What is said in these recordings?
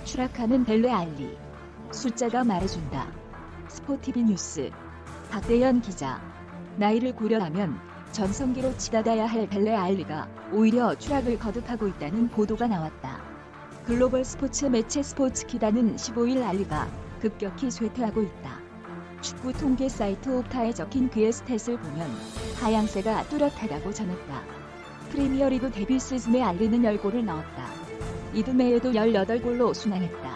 추락하는 벨레 알리. 숫자가 말해준다. 스포티비 뉴스. 박대현 기자. 나이를 고려하면 전성기로 치닫아야 할 벨레 알리가 오히려 추락을 거듭하고 있다는 보도가 나왔다. 글로벌 스포츠 매체 스포츠키다는 15일 알리가 급격히 쇠퇴하고 있다. 축구 통계 사이트 옵타에 적힌 그의 스탯을 보면 하향세가 뚜렷하다고 전했다. 프리미어리그 데뷔 시즌에 알리는 10골을 넣었다. 이듬해에도 18골로 순항했다.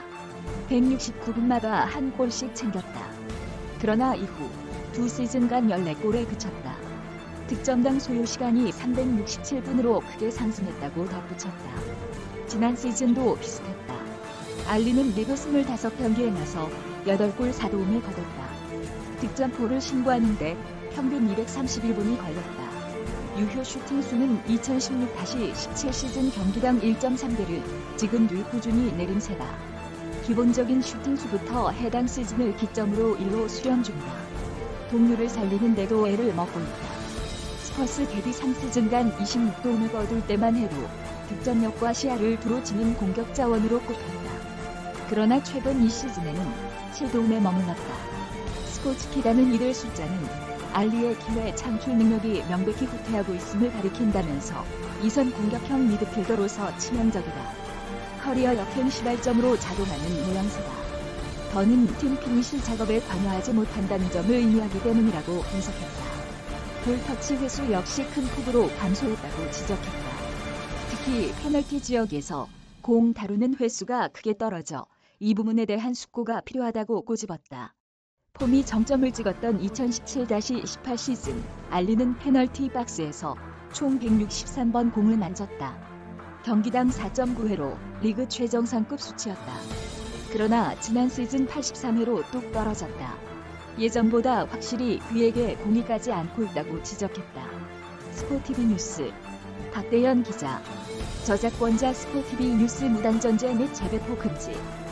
169분마다 한 골씩 챙겼다. 그러나 이후 두 시즌간 14골에 그쳤다. 득점당 소요 시간이 367분으로 크게 상승했다고 덧붙였다. 지난 시즌도 비슷했다. 알리는 리그 25경기에 나서 8골 4도움을 거뒀다. 득점포를 신고하는데 평균 231분이 걸렸다. 유효 슈팅 수는 2016-17 시즌 경기당 1.3개를 지금 뒤 꾸준히 내림세다. 기본적인 슈팅 수부터 해당 시즌을 기점으로 1로 수렴 중이다. 동료를 살리는데도 애를 먹고 있다. 스퍼스 데뷔 3시즌간 26도움을 거둘 때만 해도 득점력과 시야를 두루 지닌 공격 자원으로 꼽혔다. 그러나 최근 이 시즌에는 7도움에 머물렀다. 스포츠키다는 이들 숫자는 알리의 기회 창출 능력이 명백히 후퇴하고 있음을 가리킨다면서 이선 공격형 미드필더로서 치명적이다. 커리어 역행 시발점으로 작용하는 모양새다. 더는 팀 피니시 작업에 관여하지 못한다는 점을 의미하기 때문이라고 분석했다. 볼터치 횟수 역시 큰 폭으로 감소했다고 지적했다. 특히 페널티 지역에서 공 다루는 횟수가 크게 떨어져 이 부분에 대한 숙고가 필요하다고 꼬집었다. 폼이 정점을 찍었던 2017-18 시즌 알리는 페널티 박스에서 총 163번 공을 만졌다. 경기당 4.9회로 리그 최정상급 수치였다. 그러나 지난 시즌 83회로 뚝 떨어졌다. 예전보다 확실히 그에게 공이 가지 않고 있다고 지적했다. 스포티비 뉴스. 박대현 기자. 저작권자 스포티비 뉴스 무단전제 및 재배포 금지.